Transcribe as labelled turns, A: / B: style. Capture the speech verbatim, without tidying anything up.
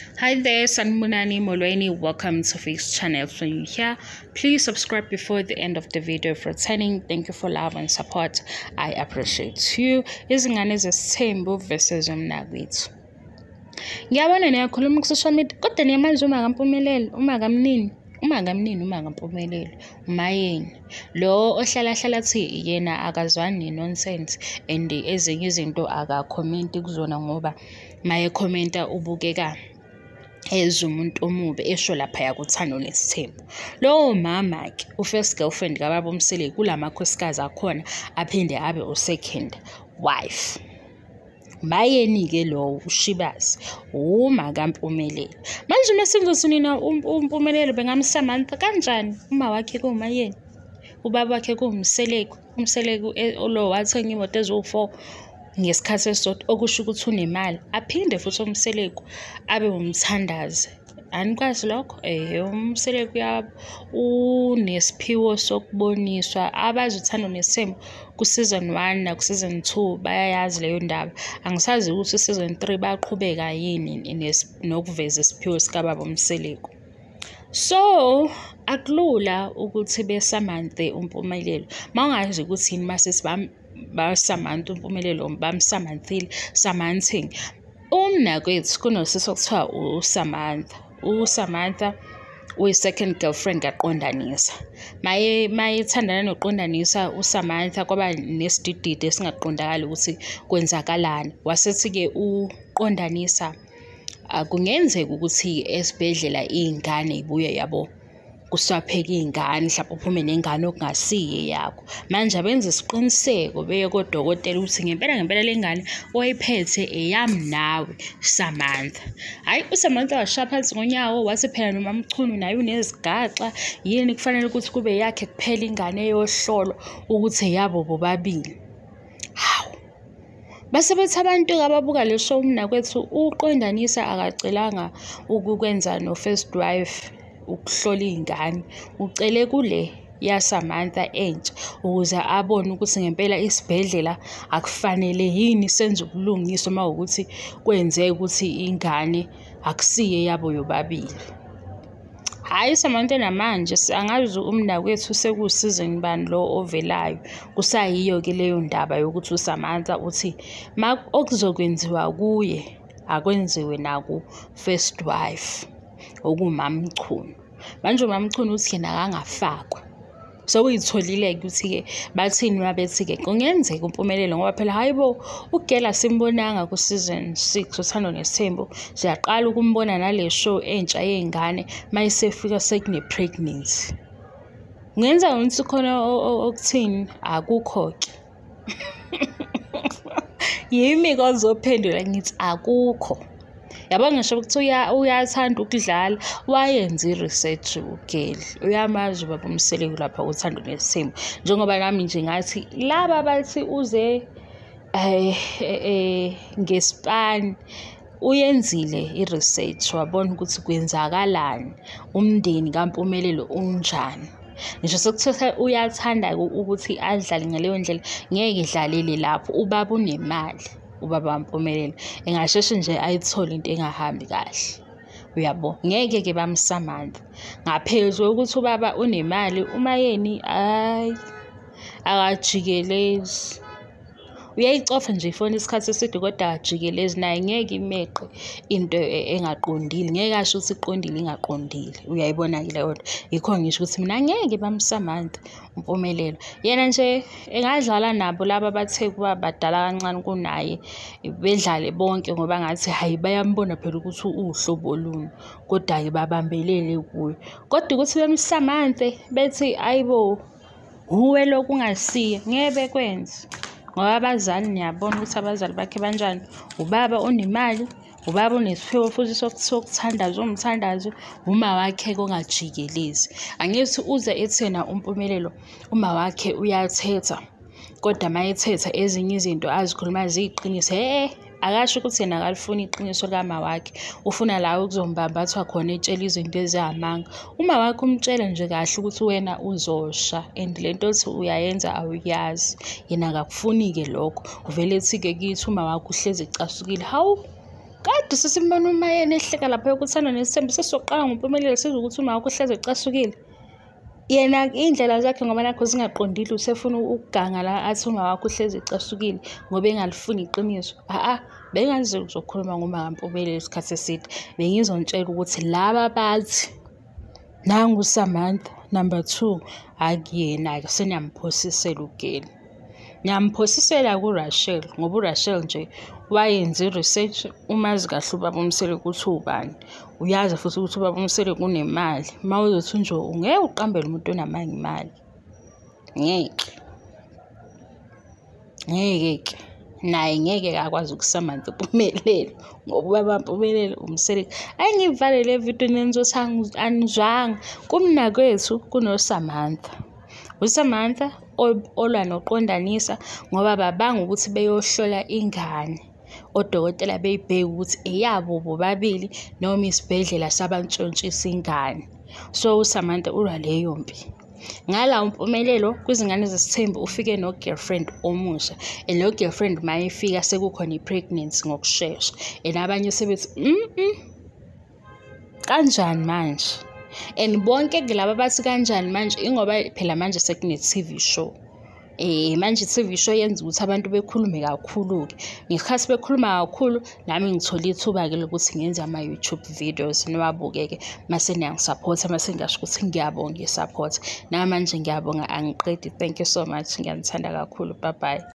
A: Hi there, Sanmunani Molweni. Welcome to Face Channel. When you're here, please subscribe before the end of the video. For returning, thank you for love and support. I appreciate you. Izingane Zesthembu versus Mnakwethu. Ngiyabona niyakhuluma ku social media kodwa niyamanje uma kaMpumelelo, uma kamnini, uma kamnini, uma kaMpumelelo, umayeni. Lo ohlala hlala athi yena akazwani nonsense and ezinye izinto aka comment kuzona ngoba maye commenta ubukeka eza umuntu omubi esho lapha ya kuThando Nes'thembu. Lo mama ke u first girlfriend kaBaba uMsele kulamakhosikazi akhona aphinde abe u second wife. Mayeni ke lo ushibazi uma kaMpumelelo. Manje mesenzosunina uMpumelelo bengamsamantha kanjani uma wakhe kumayeni? Ubaba wakhe kuMseleko, uMseleko lo wathenga imoto ezo four ngesikhathi esodwa okusho ukuthi unemali aphinde futhi uMseleko abe umthandazi. Anikwazi lokho eh uMseleko yabo unesiphiwo sokuboniswa abazi uThando Nes'thembu ku season one na ku season two bayayazi leyo ndaba. Angisazi ukuthi season three baqhubeka yini nokuveza isiphiwo sika baba uMseleko. So akulula ukuthi besamanthe uMpumelelo mawungazi ukuthi yini masisi bam basamantha uMpumelelo bamsamanthile samanthing. Umnakwethu kunosisi okuthiwa uSamantha. uSamantha uyi second girlfriend kaQondanisa. Maye mayithandana noQondanisa uSamantha kwaba nesididide esingaqondakala ukuthi kwenzakalani. Wasethi ke uQondanisa akungenzeka ukuthi esibhedlela izingane ibuye yabo kusapheka izingane mhlawumbe uphume nengane okungasiye yakho. Manje abenza isiqiniseko beye kodokotela ukuthi ngempela ngempela lengane oyiphethe eyami nawe Samantha. Hayi uSamantha washaya phansi ngonyawo wathi phela noma mchunu naye unezigaxa yini kufanele ukuthi kube yakhe kuphela ingane eyohlolo ukuthi yabo bobabili. Hawu base bethi abantu ababuka le show Mnakwethu uQondanisa akacelanga ukukwenza no first wife ukuhlola izingane ucele kule yaSamantha entsha ukuze abone ukuthi ngempela isibhedlela akufanele yini senze ubulungiswa uma ukuthi kwenzeke ukuthi ingane akusiye yabo yobabili. Hayi Samantha namanje angazi uMnakwethu sekusizini bani lo ovelayo kusayiyo ke leyo ndaba yokuthi uSamantha uthi okuzokwenziwa kuye akwenziwe naku first wife okumama Mchunu. Manje umama Mchunu uthi yena akangafakwa. So uyitholile ukuthi ke bathini mabethi ke kungenzeka uMpumelelo ngoba phela hayibo ugela simbonanga ku season six uThando Nes'thembu siyaqala ukumbona nale show entsha yezingane mayisefika sekune pregnancy. Ngenza ukuthi khona okuthini akukho ke. Yimi kozophendula ngithi akukho. Yabona ngisho ukuthi uyathanda ukudlala wayenza iresearch ugeli uyamazi baba uMseleko lapha uThando Nes'thembu njengoba nami nje ngathi laba bathi uze eh ngeSpan uyenzile iresearch wabona ukuthi kwenzakalani umndeni kaMpumelelo unjani. Ngisho sekuthatha uyathanda ukuthi adlale ngaleyo ndlela ngeke idlalele lapho ubaba unemali. Ubaba uMpumelelo engasheshe nje ayithole into engahambi kahle. Uyabo ngeke ke bamsamantha ngaphezulu ukuthi ubaba unemali umayeni ay akajikelezi uyayicofa nje ifoni isikhathi eside kodwa akajikelezi naye ngeke imeqe into engaqondile ngeke asho ukuthi iqondile ingaqondile. Uyayibona ke leyo nto yikho ngisho ukuthi mina ngeke bamsamantha uMpumelelo yena nje engadlala nabo laba bathe kuba badala kancane kunaye bedlale bonke ngoba ngathi hayi bayambona phela ukuthi uhlobo luni kodwa ke babambelele kuye kodwa ukuthi bemsamanthe bethi ayibo uwe lokungasiye ngeke kwenze ngoba abazali niyabona ukuthi abazali bakhe banjani. Ubaba onemali, ubaba unesiphiwo futhi sokuthandaza umthandazo, uma wakhe kongajikelezi. Angithi uze ethena uMpumelelo uma wakhe uyathetha kodwa mayethetha ezinye izinto azikhuluma ziqiniso eh akasho ukuthi yena akalifuni iqiniso lama wakhe ufuna la ukuzombambathwa khona etshela izinto ezamanga. Uma wakhe umtshela nje kahle ukuthi wena uzosha and lento othi uyayenza awuyazi yena akakufuni ke lokho uvele ethi ke kithi uma wakhe uhlezi ecasukile hawu kade sesimbona umayena ehleka lapha yokuthanda nesithembu sesoqala ngoMpumelelo sizokuthi uma wakho hleze ecasukile yena indlela zakhe ngoba nakho zingaqondile usefuna ukuganga la athi uma wakho hleze ecasukile ngoba engalifuni iqiniso a a bengazi uzokhuluma ngoma Mpumelelo isikhathi eside bengizontshela ukuthi laba bathi nangu Samantha number two akuyena ke seniyamphosisela ugeli nyamphosisela ku Rachel ngoba uRachel nje wayenza research umazi kahle ubaba uMsele ukuthi ubani uyazi futhi ukuthi ubaba uMsele kunemali mawuzothi nje ungeke uqambele umuntu onamanga imali ngeke ngeke naye ngeke akwazi ukusamantha uMpumelelo ngoba ubaba uMpumelelo uMsele ayingivale le video nenzothi anizwanga kumnakwethu kunoSamantha uSamantha olwa noqondanisa ngoba babanga ukuthi beyohlola ingane odokotela beyibheka ukuthi eyabo bobabili noma isibhedlela sabantshontshisa ingane so uSamantha ulwa leyo mpi ngala uMpumelelo kwizingane zesithembu ufike no girlfriend omusha and lo girlfriend mayifika sekukhona ipregnancy ngokusheshsha and abanye sebethi mhm kanjani manje and bonke kulabo bathi kanjani manje ingoba phela manje sekune T V show eh manje T V show yenza ukuthi abantu bekhulume kakhulu ke ngesikhathi bekhuluma kakhulu nami ngithola ithuba ke lokuthi ngenze ama YouTube videos niwabukeke mase niyangisupport mase ngisho ukuthi ngiyabonga support namanje ngiyabonga angiqedi thank you so much ngiyanithanda kakhulu bye bye.